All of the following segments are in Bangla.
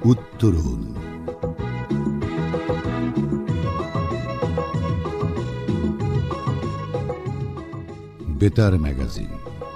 উত্তরণ। বেতার ম্যাগাজিন।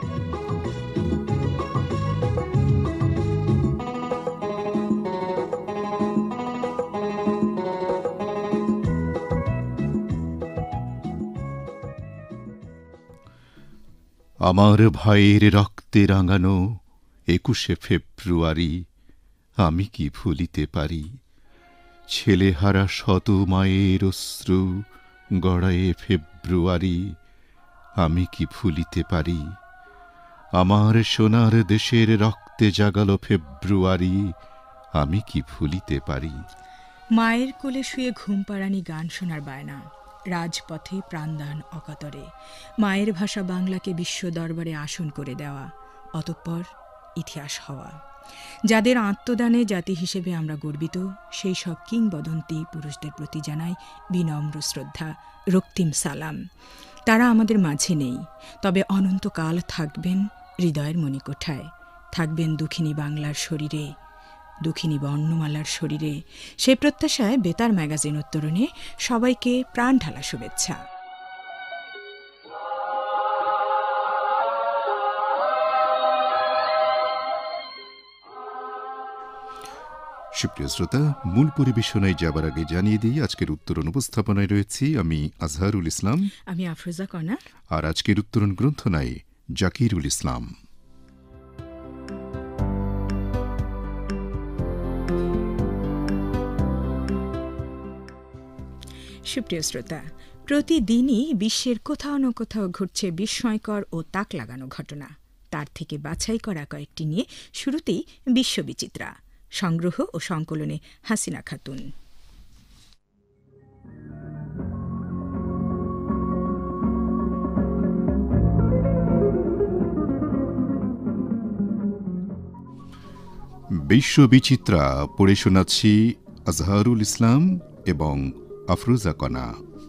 আমার ভাইয়ের রক্তে রাঙানো ২১শে ফেব্রুয়ারি আমি কি ভুলিতে পারি? ছেলেহারা শত মায়ের অশ্রু গড়ায়ে ফেব্রুয়ারি আমি কি ভুলিতে পারি? আমার সোনার দেশের রক্তে জাগালো ফেব্রুয়ারি আমি কি ভুলিতে পারি? মায়ের কোলে শুয়ে ঘুম পাড়ানি গান শোনার বায়না, রাজপথে প্রাণদান অকাতরে, মায়ের ভাষা বাংলাকে বিশ্ব দরবারে আসন করে দেওয়া, অতঃপর ইতিহাস হওয়া। যাদের আত্মদানে জাতি হিসেবে আমরা গর্বিত, সেই সব কিংবদন্তি পুরুষদের প্রতি জানাই বিনম্র শ্রদ্ধা, রক্তিম সালাম। তারা আমাদের মাঝে নেই, তবে অনন্তকাল থাকবেন হৃদয়ের মণিকোঠায়, থাকবেন দুঃখিনী বাংলার শরীরে, দুঃখিনী বর্ণমালার শরীরে। সেই প্রত্যাশায় বেতার ম্যাগাজিন উত্তরণে সবাইকে প্রাণ ঢালা শুভেচ্ছা। সুপ্রিয় শ্রোতা, মূল পরিবেশনায় যাবার আগে জানিয়ে দিই আজকের উত্তরণ উপস্থাপনায় রয়েছি আমি আজহারুল ইসলাম, আমি আফরোজা কণা, আর আজকের উত্তরণ গ্রন্থনায় জাকিরুল ইসলাম। সুপ্রিয় শ্রোতা, প্রতিদিনই বিশ্বের কোথাও না কোথাও ঘটছে বিস্ময়কর ও তাক লাগানো ঘটনা। তার থেকে বাছাই করা কয়েকটি নিয়ে শুরুতেই বিশ্ববিচিত্রা, সংগ্রহ ও সংকলনে হাসিনা খাতুন। বিশ্ববিচিত্রা পড়ে শোনাচ্ছি আজহারুল ইসলাম এবং আফরোজা কণা।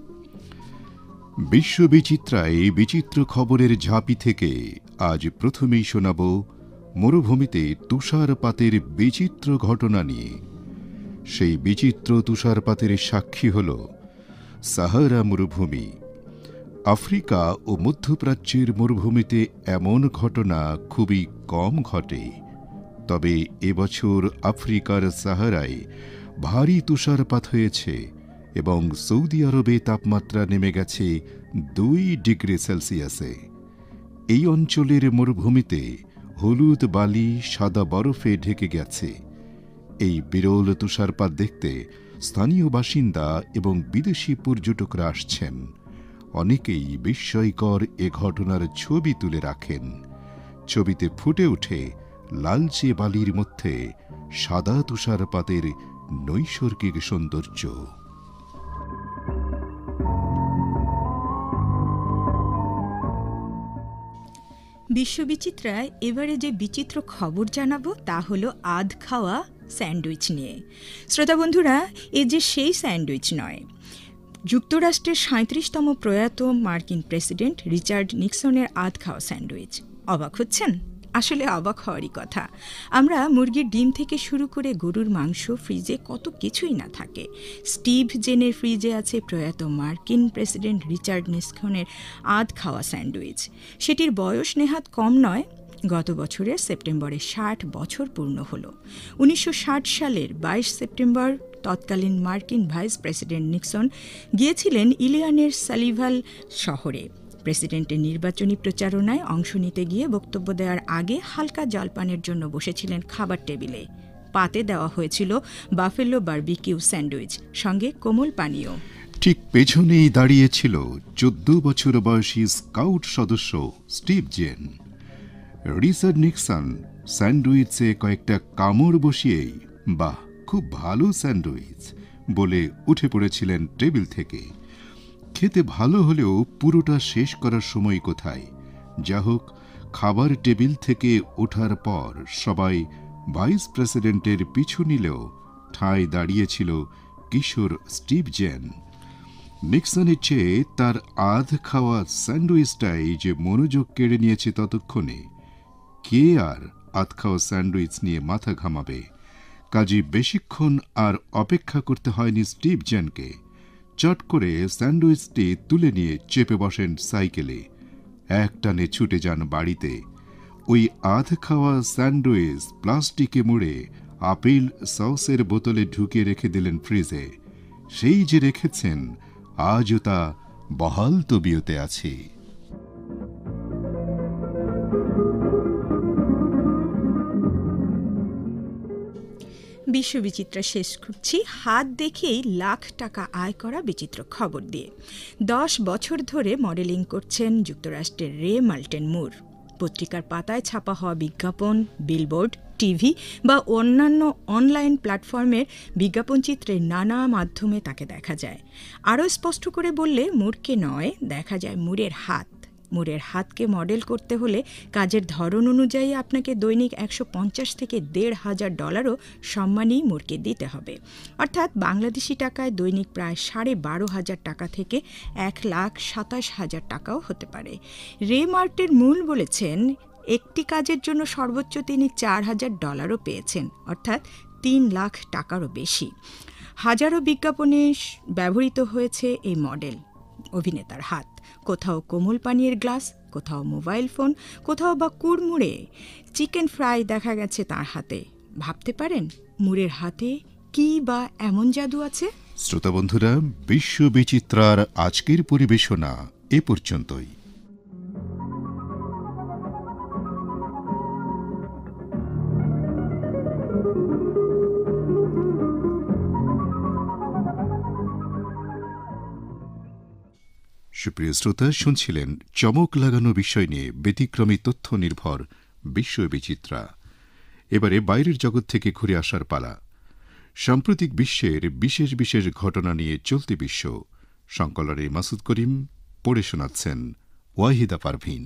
বিশ্ববিচিত্রায় বিচিত্র খবরের ঝাঁপি থেকে আজ প্রথমেই শোনাব মরুভূমিতে তুষারপাতের বিচিত্র ঘটনা নিয়ে। সেই বিচিত্র তুষারপাতের সাক্ষী হল সাহারা মরুভূমি। আফ্রিকা ও মধ্যপ্রাচ্যের মরুভূমিতে এমন ঘটনা খুবই কম ঘটে, তবে এবছর আফ্রিকার সাহারায় ভারী তুষারপাত হয়েছে এবং সৌদি আরবে তাপমাত্রা নেমে গেছে ২ ডিগ্রি সেলসিয়াসে। এই অঞ্চলের মরুভূমিতে হলুদ বালি সাদা বরফে ঢেকে গেছে। এই বিরল তুষারপাত দেখতে স্থানীয় বাসিন্দা এবং বিদেশি পর্যটকরা আসছেন। অনেকেই বিস্ময়কর এ ঘটনার ছবি তুলে রাখেন। ছবিতে ফুটে ওঠে লালচে বালির মধ্যে সাদা তুষারপাতের নৈসর্গিক সৌন্দর্য। বিশ্ববিচিত্রায় এবারে যে বিচিত্র খবর জানাবো তা হলো আধ খাওয়া স্যান্ডউইচ নিয়ে। শ্রোতা বন্ধুরা, এ যে সেই স্যান্ডউইচ নয়। যুক্তরাষ্ট্রের ৩৭তম প্রয়াত মার্কিন প্রেসিডেন্ট রিচার্ড নিক্সনের আধ খাওয়া স্যান্ডউইচ। অবাক হচ্ছেন? আসলে অবাক হওয়ারই কথা। আমরা মুরগির ডিম থেকে শুরু করে গরুর মাংস, ফ্রিজে কত কিছুই না থাকে। স্টিভ জেনের ফ্রিজে আছে প্রয়াত মার্কিন প্রেসিডেন্ট রিচার্ড নিক্সনের আধ খাওয়া স্যান্ডউইচ। সেটির বয়স নেহাত কম নয়। গত বছরের সেপ্টেম্বরে ৬০ বছর পূর্ণ হল। ১৯৬০ সালের ২২ সেপ্টেম্বর তৎকালীন মার্কিন ভাইস প্রেসিডেন্ট নিক্সন গিয়েছিলেন ইলিনয়ের সালিভাল শহরে। প্রেসিডেন্টের নির্বাচনী প্রচারণায় অংশ নিতে গিয়ে বক্তব্য দেওয়ার আগে হালকা জলপানের জন্য বসেছিলেন খাবার টেবিলে। পাতে দেওয়া হয়েছিল বাফেলো বারবিকিউ স্যান্ডউইচ, সঙ্গে কোমল পানীয়। ঠিক পেছনেই দাঁড়িয়েছিল ১৪ বছর বয়সী স্কাউট সদস্য স্টিভ জেন। রিচার্ড নিক্সন স্যান্ডউইচে কয়েকটা কামড় বসিয়েই বাহ, খুব ভালো স্যান্ডউইচ বলে উঠে পড়েছিলেন টেবিল থেকে। খেতে ভালো হলেও পুরোটা শেষ করার সময় কোথায়? যা হোক, খাবার টেবিল থেকে ওঠার পর সবাই ভাইস প্রেসিডেন্টের পিছু নিলেও ঠায় দাঁড়িয়েছিল কিশোর স্টিভ জেন। নিক্সনের চেয়ে তার আধ খাওয়া স্যান্ডউইচটাই যে মনোযোগ কেড়ে নিয়েছে ততক্ষণে। কে আর আধ খাওয়া স্যান্ডউইচ নিয়ে মাথা ঘামাবে? কাজে বেশিক্ষণ আর অপেক্ষা করতে হয়নি স্টিভ জেনকে। চট করে স্যান্ডউইচটি তুলে নিয়ে চেপে বসেন সাইকেলে, একটানে ছুটে যান বাড়িতে। ওই আধ খাওয়া স্যান্ডউইচ প্লাস্টিকে মুড়ে আপেল সসের বোতলে ঢুকিয়ে রেখে দিলেন ফ্রিজে। সেই যে রেখেছেন, আজও তা বহাল তবিয়তে আছে। বিশ্ববিচিত্রা শেষ করছি হাত দেখেই লাখ টাকা আয় করা বিচিত্র খবর দিয়ে। 10 বছর ধরে মডেলিং করছেন যুক্তরাষ্ট্রের রে মাল্টেন মুর। পত্রিকার পাতায় ছাপা হওয়া বিজ্ঞাপন, বিলবোর্ড, টিভি বা অন্যান্য অনলাইন প্ল্যাটফর্মের বিজ্ঞাপনচিত্রে নানা মাধ্যমে তাকে দেখা যায়। আরও স্পষ্ট করে বললে মুরকে নয়, দেখা যায় মুরের হাত। মুরের হাতকে মডেল করতে হলে কাজের ধরন অনুযায়ী আপনাকে দৈনিক 150 থেকে $1,500 সম্মানই মুরকে দিতে হবে। অর্থাৎ বাংলাদেশি টাকায় দৈনিক প্রায় 12,500 টাকা থেকে 1,27,000 টাকাও হতে পারে। রে মার্টের মূল বলেছেন, একটি কাজের জন্য সর্বোচ্চ তিনি $4,000 পেয়েছেন, অর্থাৎ 3 লাখ টাকারও বেশি। হাজারো বিজ্ঞাপনে ব্যবহৃত হয়েছে এই মডেল অভিনেতার হাত। কোথাও কোমল পানীয়ের গ্লাস, কোথাও মোবাইল ফোন, কোথাও বা কুড়মুড়ে চিকেন ফ্রাই দেখা গেছে তার হাতে। ভাবতে পারেন মুরের হাতে কি বা এমন জাদু আছে? শ্রোতা বন্ধুরা, বিশ্ববিচিত্রার আজকের পরিবেশনা এ পর্যন্তই। সুপ্রিয় শ্রোতা, শুনছিলেন চমক লাগানো বিষয় নিয়ে ব্যতিক্রমী তথ্য নির্ভর বিশ্ববিচিত্রা। এবারে বাইরের জগৎ থেকে ঘুরে আসার পালা। সাম্প্রতিক বিশ্বের বিশেষ বিশেষ ঘটনা নিয়ে চলতি বিশ্ব। সংকলনে মাসুদ করিম, পড়ে শোনাচ্ছেন ওয়াহিদা পারভিন।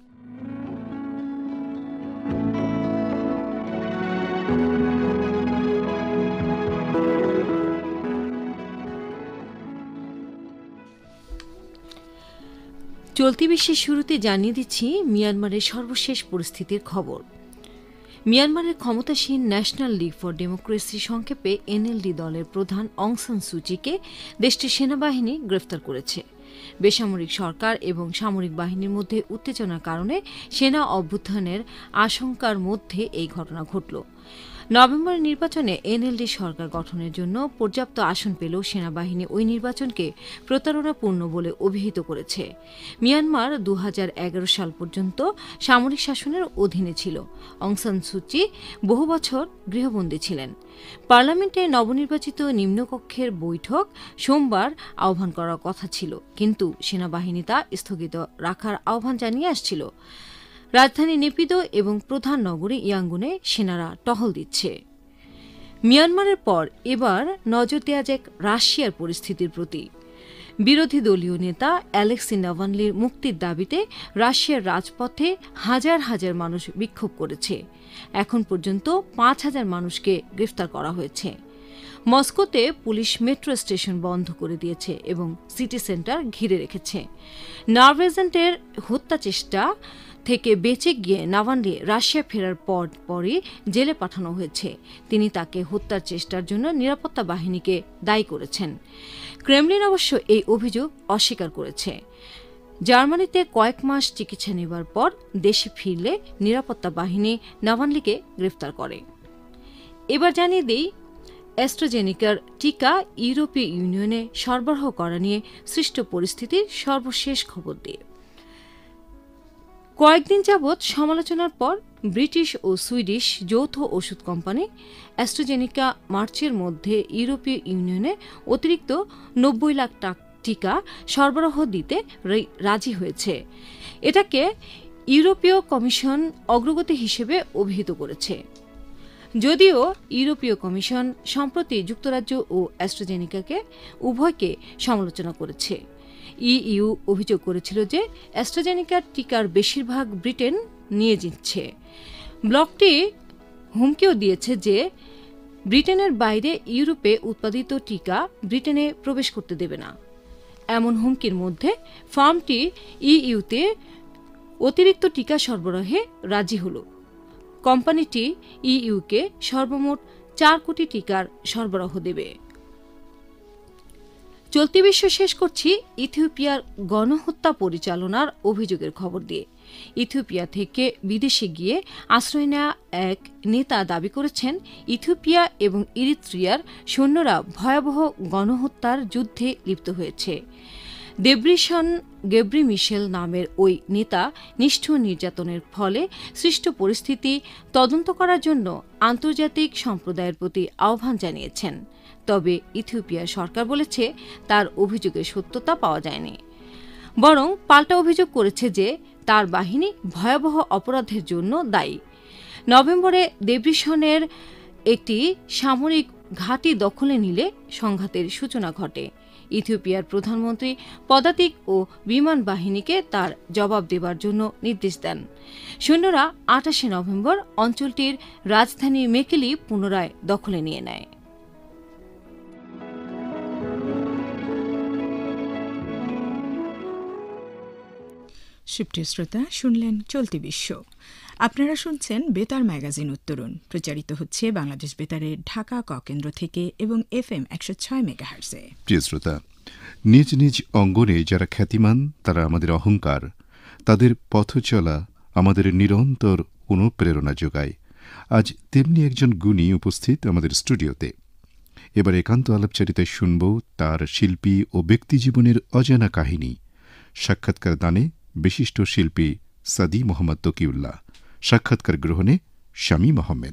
চলতি বিশ্বের শুরুতে জানিয়ে দিচ্ছি মিয়ানমারের সর্বশেষ পরিস্থিতির খবর। মিয়ানমারের ক্ষমতাসীন ন্যাশনাল লিগ ফর ডেমোক্রেসি সংক্ষেপে এনএলডি দলের প্রধান অং সান সুচিকে দেশটির সেনাবাহিনী গ্রেফতার করেছে। বেসামরিক সরকার এবং সামরিক বাহিনীর মধ্যে উত্তেজনার কারণে সেনা অভ্যুত্থানের আশঙ্কার মধ্যে এই ঘটনা ঘটল। নভেম্বরের নির্বাচনে এনএলডি সরকার গঠনের জন্য পর্যাপ্ত আসন পেলেও সেনাবাহিনী ওই নির্বাচনকে প্রতারণাপূর্ণ বলে অভিহিত করেছে। মিয়ানমার 2011 সাল পর্যন্ত সামরিক শাসনের অধীনে ছিল। অং সান সুচি বহু বছর গৃহবন্দী ছিলেন। পার্লামেন্টে নবনির্বাচিত নিম্নকক্ষের বৈঠক সোমবার আহ্বান করার কথা ছিল, কিন্তু সেনাবাহিনী তা স্থগিত রাখার আহ্বান জানিয়ে আসছিল। রাজধানী নেপিদো এবং প্রধান নগরী ইয়াঙ্গুনে সেনারা টহল দিচ্ছে। মিয়ানমারের পর এবার নজর দেওয়া যাক রাশিয়ার পরিস্থিতির প্রতি। বিরোধী দলীয় নেতা অ্যালেক্সি নাভালনির মুক্তির দাবিতে রাশিয়ার রাজপথে হাজার হাজার মানুষ বিক্ষোভ করেছে। এখন পর্যন্ত 5,000 মানুষকে গ্রেফতার করা হয়েছে। মস্কোতে পুলিশ মেট্রো স্টেশন বন্ধ করে দিয়েছে এবং সিটি সেন্টার ঘিরে রেখেছে। নারভেজেন্টের হত্যা চেষ্টা থেকে বেঁচে গিয়ে নাভালনি রাশিয়া ফেরার পরই জেলে পাঠানো হয়েছে। তিনি তাকে হত্যার চেষ্টার জন্য নিরাপত্তা বাহিনীকে দায়ী করেছেন। ক্রেমলিন অবশ্য এই অভিযোগ অস্বীকার করেছে। জার্মানিতে কয়েক মাস চিকিৎসা নেবার পর দেশে ফিরলে নিরাপত্তা বাহিনী নাভালনিকে গ্রেফতার করে। এবার জানিয়ে দেই অ্যাস্ট্রাজেনিকার টিকা ইউরোপীয় ইউনিয়নে সরবরাহ করা নিয়ে সৃষ্ট পরিস্থিতির সর্বশেষ খবর দিয়ে। কয়েকদিন যাবৎ সমালোচনার পর ব্রিটিশ ও সুইডিশ যৌথ ওষুধ কোম্পানি অ্যাস্ট্রাজেনিকা মার্চের মধ্যে ইউরোপীয় ইউনিয়নে অতিরিক্ত 90 লাখ টিকা সরবরাহ দিতে রাজি হয়েছে। এটাকে ইউরোপীয় কমিশন অগ্রগতি হিসেবে অভিহিত করেছে। যদিও ইউরোপীয় কমিশন সম্প্রতি যুক্তরাজ্য ও অ্যাস্ট্রাজেনিকাকে উভয়কে সমালোচনা করেছে। ইইউ অভিযোগ করেছিল যে অ্যাস্ট্রাজেনিকার টিকার বেশিরভাগ ব্রিটেন নিয়ে নিচ্ছে। ব্লকটি হুমকিও দিয়েছে যে ব্রিটেনের বাইরে ইউরোপে উৎপাদিত টিকা ব্রিটেনে প্রবেশ করতে দেবে না। এমন হুমকির মধ্যে ফার্মটি ইইউতে অতিরিক্ত টিকা সরবরাহে রাজি হল। কোম্পানিটি ইইউকে সর্বমোট 4 কোটি টিকার সরবরাহ দেবে। চলতি বিশ্ব শেষ করছি ইথিওপিয়ার গণহত্যা পরিচালনার অভিযোগের খবর দিয়ে। ইথিওপিয়া থেকে বিদেশে গিয়ে আশ্রয় নেওয়া এক নেতা দাবি করেছেন, ইথিওপিয়া এবং ইরিত্রিয়ার সৈন্যরা ভয়াবহ গণহত্যার যুদ্ধে লিপ্ত হয়েছে। দেব্রিশন গেব্রি মিশেল নামের ওই নেতা নিষ্ঠুর নির্যাতনের ফলে সৃষ্ট পরিস্থিতি তদন্ত করার জন্য আন্তর্জাতিক সম্প্রদায়ের প্রতি আহ্বান জানিয়েছেন। তবে ইথিওপিয়ার সরকার বলেছে তার অভিযোগের সত্যতা পাওয়া যায়নি, বরং পাল্টা অভিযোগ করেছে যে তার বাহিনী ভয়াবহ অপরাধের জন্য দায়ী। নভেম্বরে দেব্রিশনের একটি সামরিক ঘাঁটি দখলে নিলে সংঘাতের সূচনা ঘটে। ইথিওপিয়ার প্রধানমন্ত্রী পদাতিক ও বিমান বাহিনীকে তার জবাব দেবার জন্য নির্দেশ দেন। সৈন্যরা 28 নভেম্বর অঞ্চলটির রাজধানী মেকেলি পুনরায় দখলে নিয়ে নেয়। সুপ্রিয় শ্রোতা, শুনলেন চলতি বিশ্ব। আপনারা শুনছেন বেতার ম্যাগাজিন উত্তরণ, প্রচারিত হচ্ছে বাংলাদেশ বেতারের ঢাকা কেন্দ্র থেকে এবং FM 106 মেগাহার্টজে। প্রিয় শ্রোতা, নিজ নিজ অঙ্গনে যারা খ্যাতিমান তারা আমাদের অহংকার, তাদের পথ চলা আমাদের নিরন্তর অনুপ্রেরণা যোগায়। আজ তেমনি একজন গুণী উপস্থিত আমাদের স্টুডিওতে। এবার একান্ত আলাপচারিতায় শুনব তার শিল্পী ও ব্যক্তিজীবনের অজানা কাহিনী। সাক্ষাৎকার দানে বিশিষ্ট শিল্পী সাদি মোহাম্মদ তকিউল্লাহ। সাক্ষাৎকার গ্রহণে শামীম আহমেদ।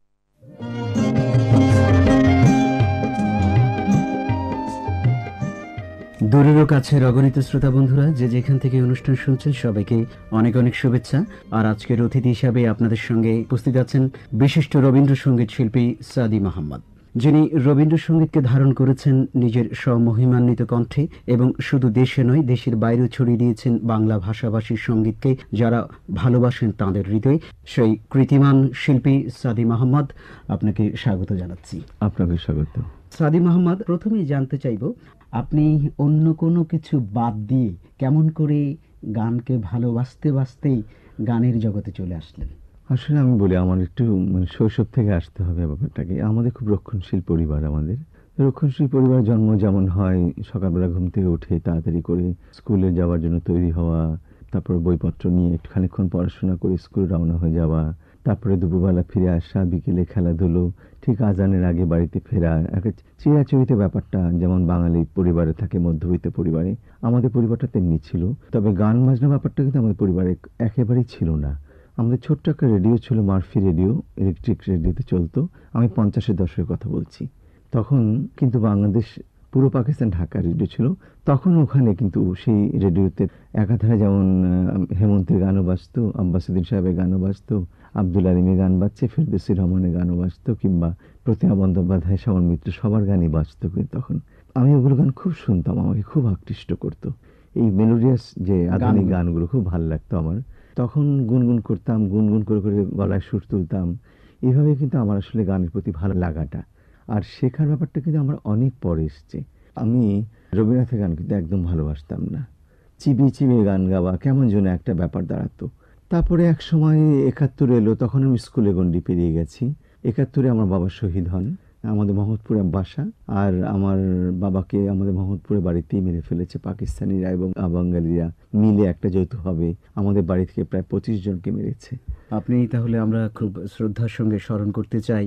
দূরেরও কাছের অগণিত শ্রোতা বন্ধুরা, যে যেখান থেকে অনুষ্ঠান শুনছেন সবাইকে অনেক অনেক শুভেচ্ছা। আর আজকের অতিথি হিসাবে আপনাদের সঙ্গে উপস্থিত আছেন বিশিষ্ট রবীন্দ্রসঙ্গীত শিল্পী সাদি মোহাম্মদ, যিনি রবীন্দ্রসঙ্গীতকে ধারণ করেছেন নিজের স্বমহিমান্বিত কণ্ঠে এবং শুধু দেশে নয় দেশের বাইরেও ছড়িয়ে দিয়েছেন বাংলা ভাষাভাষীর সঙ্গীতকে যারা ভালোবাসেন তাঁদের হৃদয়ে। সেই কৃতিমান শিল্পী সাদি মোহাম্মদ, আপনাকে স্বাগত জানাচ্ছি। আপনাকে স্বাগত। সাদি মোহাম্মদ, প্রথমেই জানতে চাইব আপনি অন্য কোনো কিছু বাদ দিয়ে কেমন করে গানকে ভালোবাসতে বাসতেই গানের জগতে চলে আসলেন? আসলে আমি বলি, আমার একটু শৈশব থেকে আসতে হবে ব্যাপারটাকে। আমাদের খুব রক্ষণশীল পরিবার। আমাদের রক্ষণশীল পরিবার জন্ম যেমন হয়, সকালবেলা ঘুম থেকে উঠে তাড়াতাড়ি করে স্কুলে যাওয়ার জন্য তৈরি হওয়া, তারপরে বইপত্র নিয়ে একটু খানিকক্ষণ পড়াশোনা করে স্কুলে রওনা হয়ে যাওয়া, তারপরে দুপুরবেলা ফিরে আসা, বিকেলে খেলাধুলো, ঠিক আজানের আগে বাড়িতে ফেরা, একটা চিরাচরিত ব্যাপারটা যেমন বাঙালি পরিবারে থাকে, মধ্যবিত্ত পরিবারে। আমাদের পরিবারটা তেমনি ছিল। তবে গান বাজনা ব্যাপারটা কিন্তু আমাদের পরিবারে একেবারেই ছিল না। আমাদের ছোট্ট একটা রেডিও ছিল, মার্ফি রেডিও, ইলেকট্রিক রেডিওতে চলতো। আমি 50-এর দশকের কথা বলছি। তখন কিন্তু বাংলাদেশ, পুরো পাকিস্তান ঢাকা রেডিও ছিল। তখন ওখানে কিন্তু সেই রেডিওতে একাধারে যেমন হেমন্তের গানও বাজত, আব্বাসুদ্দিন সাহেবের গানও বাজত, আব্দুল আলিমের গান বাজছে, ফেরদৌসী রহমানের গানও বাজত, কিংবা প্রতিমা বন্দ্যোপাধ্যায়, শ্যামল মিত্র, সবার গানই বাজত। তখন আমি ওগুলো গান খুব শুনতাম, আমাকে খুব আকৃষ্ট করতো। এই মেলোডিয়াস যে আধুনিক গানগুলো খুব ভালো লাগতো আমার। তখন গুনগুন করতাম, গুনগুন করে করে গলায় সুর তুলতাম। এইভাবে কিন্তু আমার আসলে গানের প্রতি ভালো লাগাটা আর শেখার ব্যাপারটা কিন্তু আমার অনেক পরে এসছে। আমি রবীন্দ্রনাথের গান কিন্তু একদম ভালোবাসতাম না। চিবিয়ে চিবিয়ে গান গাওয়া কেমন যেন একটা ব্যাপার দাঁড়াতো। তারপরে এক সময় 71 এলো, তখন আমি স্কুলে গণ্ডি পেরিয়ে গেছি। 71-এ আমার বাবা শহীদ হন। আমাদের মোহাম্মদপুরে বাসা, আর আমার বাবাকে আমাদের মোহাম্মদপুরে বাড়িতেই মেরে ফেলেছে পাকিস্তানিরা এবং বাঙালিরা মিলে একটা যৌথভাবে আমাদের বাড়ি থেকে প্রায় 25 জনকে মেরেছে। আপনি তাহলে আমরা খুব শ্রদ্ধার সঙ্গে স্মরণ করতে চাই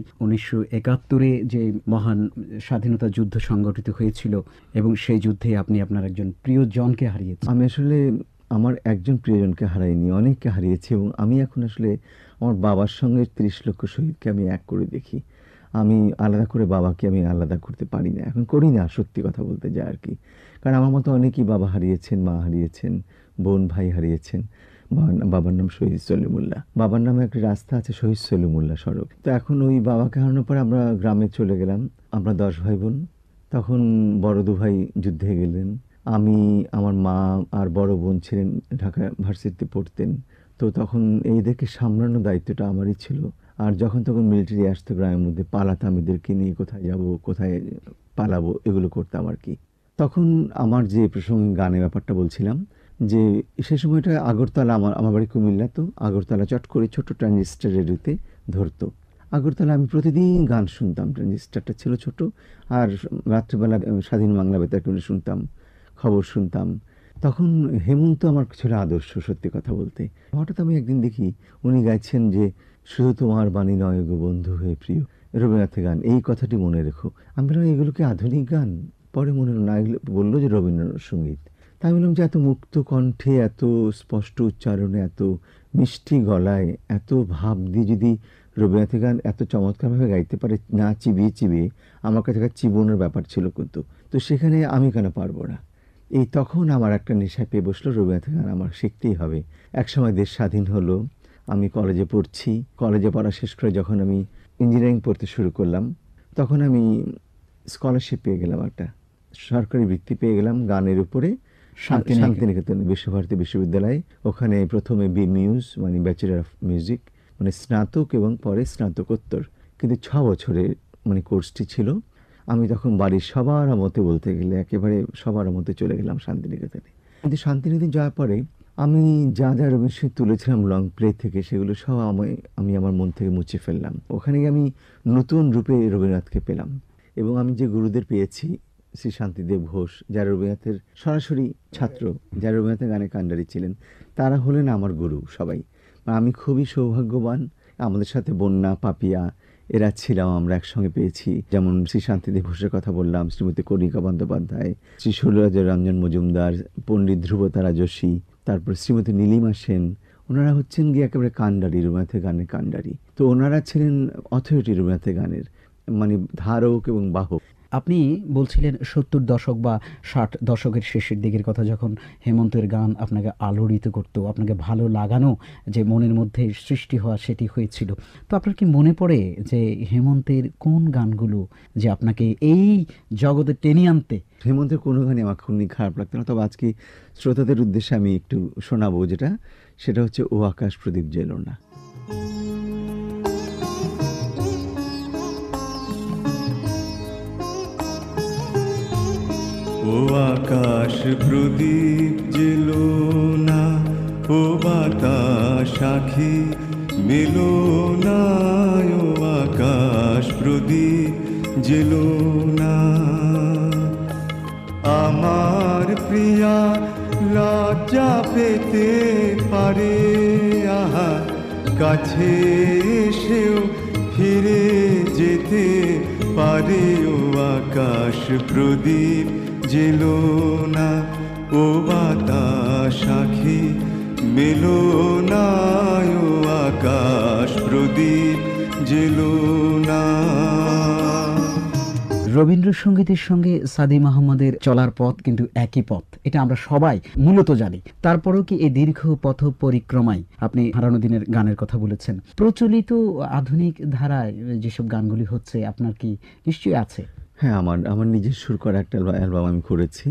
1971-এ যে মহান স্বাধীনতা যুদ্ধ সংগঠিত হয়েছিল এবং সেই যুদ্ধে আপনি আপনার একজন প্রিয়জনকে হারিয়েছেন। আমি আসলে আমার একজন প্রিয়জনকে হারাইনি, অনেককে হারিয়েছি। এবং আমি এখন আসলে আমার বাবার সঙ্গে 30 লক্ষ শহীদকে আমি এক করে দেখি। আমি আলাদা করে বাবাকে আমি আলাদা করতে পারি না, এখন করি না, সত্যি কথা বলতে যায় আর কি। কারণ আমার মতো অনেকেই বাবা হারিয়েছেন, মা হারিয়েছেন, বোন ভাই হারিয়েছেন। বাবার নাম শহীদ সলিমুল্লাহ। বাবার নামে একটা রাস্তা আছে, শহীদ সলিমুল্লাহ সড়ক। তো এখন ওই বাবাকে হারানোর পরে আমরা গ্রামে চলে গেলাম। আমরা 10 ভাই বোন। তখন বড় 2 ভাই যুদ্ধে গেলেন। আমি, আমার মা আর বড় বোন ছিলেন ঢাকা ভার্সিটিতে পড়তেন। তো তখন এদেরকে সামলানোর দায়িত্বটা আমারই ছিল। আর যখন তখন মিলিটারি আসতো গ্রামের মধ্যে, পালাতাম এদেরকে নিয়ে, কোথায় যাব, কোথায় পালাবো, এগুলো করতাম আর কি। তখন আমার যে প্রসঙ্গে গানের ব্যাপারটা বলছিলাম, যে সে সময়টা আগরতলা, আমার বাড়ি কুমিল্লা, তো আগরতলা চট করে ছোট ট্রানজিস্টার রেডিওতে ধরতো। আগরতলা আমি প্রতিদিন গান শুনতাম, ট্রানজিস্টারটা ছিল ছোট, আর রাত্রিবেলা স্বাধীন বাংলা বেতার কেন্দ্রে শুনতাম, খবর শুনতাম। তখন হেমন্ত আমার ছিল আদর্শ, সত্যি কথা বলতে। হঠাৎ আমি একদিন দেখি উনি গাইছেন যে শুধু তোমার বাণী নয় গো বন্ধু হয়ে প্রিয়, রবীন্দ্রনাথের গান, এই কথাটি মনে রেখো। আমি বললাম এগুলো কি আধুনিক গান? পরে মনে হলো না, এগুলো বললো যে রবীন্দ্রসঙ্গীত। তাই আমি বললাম যে এত মুক্ত কণ্ঠে, এত স্পষ্ট উচ্চারণে, এত মিষ্টি গলায়, এত ভাব দিয়ে যদি রবীন্দ্রনাথের গান এত চমৎকারভাবে গাইতে পারে, না চিবিয়ে চিবিয়ে, আমার কাছে একটা চিবনের ব্যাপার ছিল কিন্তু। তো সেখানে আমি কেন পারবো না? এই তখন আমার একটা নেশা পেয়ে বসলো, রবীন্দ্রনাথের গান আমার শিখতেই হবে। একসময় দেশ স্বাধীন হলো, আমি কলেজে পড়ছি। কলেজে পড়া শেষ করে যখন আমি ইঞ্জিনিয়ারিং পড়তে শুরু করলাম, তখন আমি স্কলারশিপ পেয়ে গেলাম, একটা সরকারি বৃত্তি পেয়ে গেলাম গানের উপরে, শান্তিনিকেতন বিশ্বভারতী বিশ্ববিদ্যালয়ে। ওখানে প্রথমে বি মিউজ মানে ব্যাচেলর অফ মিউজিক, মানে স্নাতক, এবং পরে স্নাতকোত্তর, কিন্তু 6 বছরের মানে কোর্সটি ছিল। আমি তখন বাড়ির সবার মতে, বলতে গেলে একেবারে সবার মতে চলে গেলাম শান্তিনিকেতনে। কিন্তু শান্তিনিকেতন যাওয়ার পরে আমি যা যা রবীন্দ্রসঙ্গীত তুলেছিলাম লং প্লে থেকে, সেগুলো সব আমি আমার মন থেকে মুছে ফেললাম। ওখানে আমি নতুন রূপে রবীন্দ্রনাথকে পেলাম, এবং আমি যে গুরুদের পেয়েছি, শ্রী শান্তিদেব ঘোষ, যারা রবীন্দ্রনাথের সরাসরি ছাত্র, যারা রবীন্দ্রনাথের গানে কান্ডারি ছিলেন, তারা হলেন আমার গুরু সবাই। আমি খুবই সৌভাগ্যবান। আমাদের সাথে বন্যা, পাপিয়া এরা ছিলাম, আমরা একসঙ্গে পেয়েছি। যেমন শ্রী শান্তিদেব ঘোষের কথা বললাম, শ্রীমতী কণিকা বন্দ্যোপাধ্যায়, শ্রী শৈলরাজ রঞ্জন মজুমদার, পণ্ডিত ধ্রুবতারা যোশী, তারপর শ্রীমতী নীলিমা সেন। ওনারা হচ্ছেন গিয়ে একেবারে কান্ডারি, রবীন্দ্রনাথের গানের কান্ডারি। তো ওনারা ছিলেন অথরিটি রবীন্দ্রনাথের গানের, মানে ধারক এবং বাহক। আপনি বলছিলেন 70 দশক বা 60 দশকের শেষের দিকের কথা, যখন হেমন্তের গান আপনাকে আলোড়িত করতো, আপনাকে ভালো লাগানো যে মনের মধ্যে সৃষ্টি হওয়া সেটি হয়েছিল। তো আপনার কি মনে পড়ে যে হেমন্তের কোন গানগুলো যে আপনাকে এই জগতে টেনে আনতে? হেমন্তের কোনো গানই আমার খুবই খারাপ লাগতো না, তবে আজকে শ্রোতাদের উদ্দেশ্যে আমি একটু শোনাবো, সেটা হচ্ছে ও আকাশ প্রদীপ জেলো না। ও আকাশ প্রদীপ জেলো না, ও বাতাস আঁখি মেলো না, ও আকাশ প্রদীপ জেলো না। আমার প্রিয়া লজ্জা পেতে পারে, আহা কাছে এসেও ফিরে যেতে পারে, ও আকাশ প্রদীপ জেলো না, ও বাতাস আঁখি মেলো না, ও আকাশ প্রদীপ জেলো না। রবীন্দ্রসঙ্গীতের সঙ্গে সাদি মাহমুদের চলার পথ কিন্তু একই পথ, এটা আমরা সবাই মূলত জানি। তারপরেও কি এই দীর্ঘ পথ পরিক্রমায়, আপনি হারানো দিনের গানের কথা বলেছেন, প্রচলিত আধুনিক ধারায় যেসব গানগুলি হচ্ছে, আপনার কি নিশ্চয়ই আছে? হ্যাঁ, আমার নিজের সুর করা একটা অ্যালবাম আমি করেছি।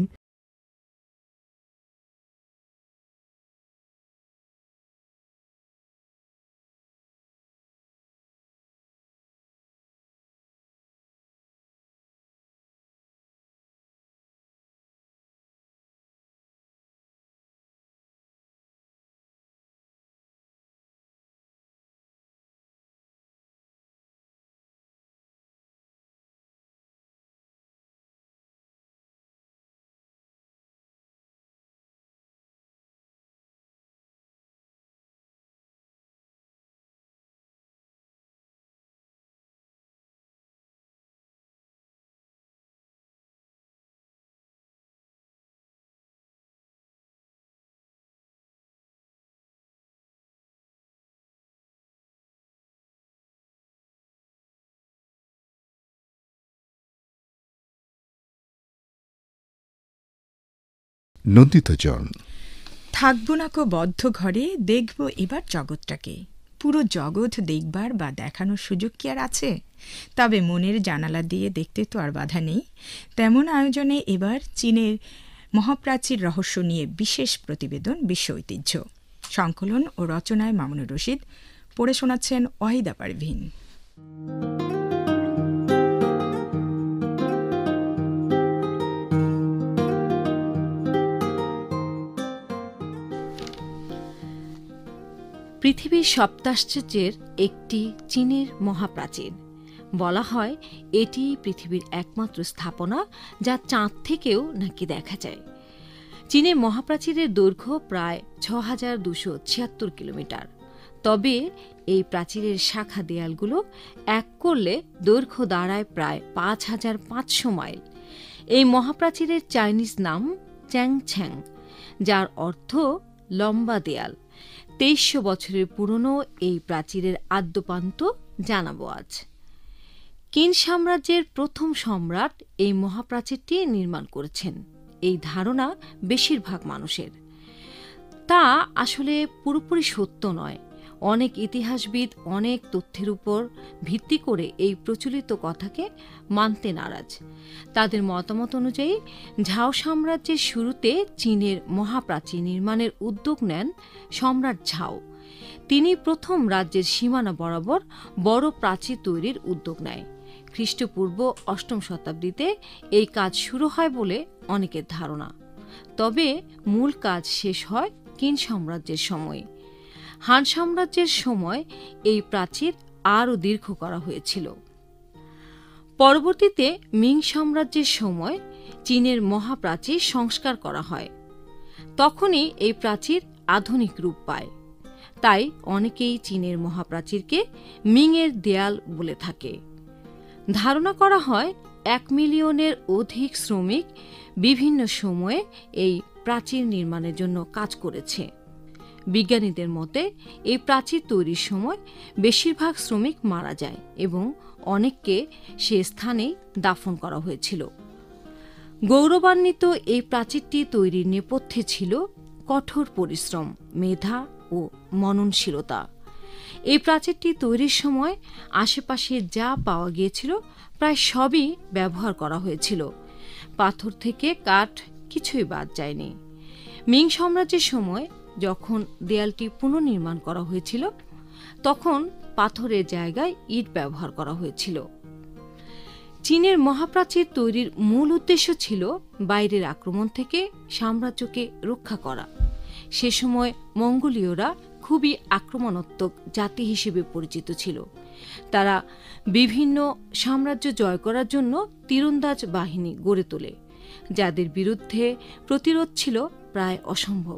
নন্দিতজন। থাকবো না কো বদ্ধ ঘরে, দেখব এবার জগৎটাকে। পুরো জগৎ দেখবার বা দেখানোর সুযোগ কি আর আছে? তবে মনের জানালা দিয়ে দেখতে তো আর বাধা নেই। তেমন আয়োজনে এবার চীনের মহাপ্রাচীর রহস্য নিয়ে বিশেষ প্রতিবেদন বিশ্ব ঐতিহ্য। সংকলন ও রচনায় মামুনুর রশিদ, পড়ে শোনাচ্ছেন ওয়াহিদা পারভীন। পৃথিবীর সপ্তাশ্চর্যের একটি চীনের মহাপ্রাচীর। বলা হয় এটি পৃথিবীর একমাত্র স্থাপনা যা চাঁদ থেকেও নাকি দেখা যায়। চীনের মহাপ্রাচীরের দৈর্ঘ্য প্রায় ৬,২৭৬ কিলোমিটার। তবে এই প্রাচীরের শাখা দেয়ালগুলো এক করলে দৈর্ঘ্য দাঁড়ায় প্রায় ৫,৫০০ মাইল। এই মহাপ্রাচীরের চাইনিজ নাম চ্যাংছ্যাং, যার অর্থ লম্বা দেয়াল। ২৩০০ বছরের পুরনো এই প্রাচীরের আদ্যপান্ত জানাবো আজ। কিন সাম্রাজ্যের প্রথম সম্রাট এই মহাপ্রাচীরটি নির্মাণ করেছেন, এই ধারণা বেশিরভাগ মানুষের। তা আসলে পুরোপুরি সত্য নয়। অনেক ইতিহাসবিদ অনেক তথ্যের উপর ভিত্তি করে এই প্রচলিত কথাকে মানতে নারাজ। তাদের মতামত অনুযায়ী ঝাও সাম্রাজ্যের শুরুতে চীনের মহাপ্রাচীর নির্মাণের উদ্যোগ নেন সম্রাট ঝাও। তিনি প্রথম রাজ্যের সীমানা বরাবর বড় প্রাচীর তৈরির উদ্যোগ নেয়। খ্রিস্টপূর্ব ৮ম শতাব্দীতে এই কাজ শুরু হয় বলে অনেকের ধারণা। তবে মূল কাজ শেষ হয় কিন সাম্রাজ্যের সময়ে। হান সাম্রাজ্যের সময় এই প্রাচীর আরও দীর্ঘ করা হয়েছিল। পরবর্তীতে মিং সাম্রাজ্যের সময় চীনের মহাপ্রাচীর সংস্কার করা হয়। তখনই এই প্রাচীর আধুনিক রূপ পায়। তাই অনেকেই চীনের মহাপ্রাচীরকে মিংয়ের দেয়াল বলে থাকে। ধারণা করা হয় ১ মিলিয়নের অধিক শ্রমিক বিভিন্ন সময়ে এই প্রাচীর নির্মাণের জন্য কাজ করেছে। বিজ্ঞানীদের মতে এই প্রাচীর তৈরির সময় বেশিরভাগ শ্রমিক মারা যায় এবং অনেককে সে স্থানেই দাফন করা হয়েছিল। গৌরবান্বিত এই প্রাচীরটি তৈরির নেপথ্যে ছিল কঠোর পরিশ্রম, মেধা ও মননশীলতা। এই প্রাচীরটি তৈরির সময় আশেপাশে যা পাওয়া গিয়েছিল প্রায় সবই ব্যবহার করা হয়েছিল। পাথর থেকে কাঠ কিছুই বাদ যায়নি। মিং সাম্রাজ্যের সময় যখন দেয়ালটি পুনর্নির্মাণ করা হয়েছিল তখন পাথরের জায়গায় ইট ব্যবহার করা হয়েছিল। চীনের মহাপ্রাচীর তৈরির মূল উদ্দেশ্য ছিল বাইরের আক্রমণ থেকে সাম্রাজ্যকে রক্ষা করা। সে সময় মঙ্গোলীয়রা খুবই আক্রমণাত্মক জাতি হিসেবে পরিচিত ছিল। তারা বিভিন্ন সাম্রাজ্য জয় করার জন্য তীরন্দাজ বাহিনী গড়ে তোলে, যাদের বিরুদ্ধে প্রতিরোধ ছিল প্রায় অসম্ভব।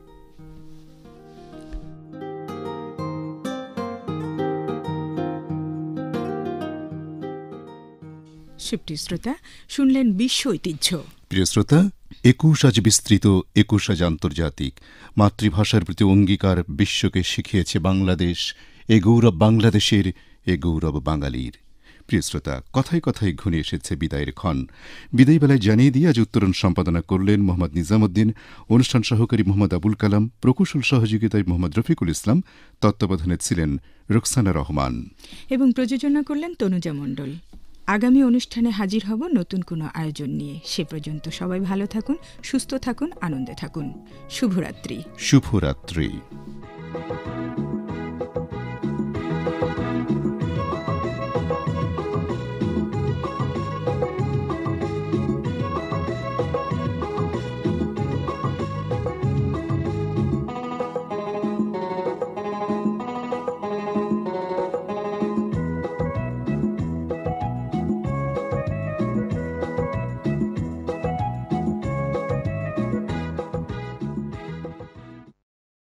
সুপ্রিয় শ্রোতা, শুনলেন বিশ্ব ঐতিহ্য। প্রিয় শ্রোতা, ২১ আজ বিস্তৃত, ২১ আজ আন্তর্জাতিক। মাতৃভাষার প্রতি অঙ্গীকার বিশ্বকে শিখিয়েছে বাংলাদেশ। এ গৌরব বাংলাদেশের, এ গৌরব বাঙালির। প্রিয় শ্রোতা, কথায় কথায় ঘনিয়ে এসেছে বিদায়ের ক্ষণ। বিদায় বেলায় জানিয়ে দিয়ে আজ উত্তরণ সম্পাদনা করলেন মোহাম্মদ নিজামুদ্দিন, অনুষ্ঠান সহকারী মোহাম্মদ আবুল কালাম, প্রকৌশল সহযোগিতায় মোহাম্মদ রফিকুল ইসলাম, তত্ত্বাবধানে ছিলেন রুকসানা রহমান এবং প্রযোজনা করলেন তনুজা মণ্ডল। আগামী অনুষ্ঠানে হাজির হব নতুন কোনো আয়োজন নিয়ে। সে পর্যন্ত সবাই ভালো থাকুন, সুস্থ থাকুন, আনন্দে থাকুন। শুভরাত্রি। শুভরাত্রি।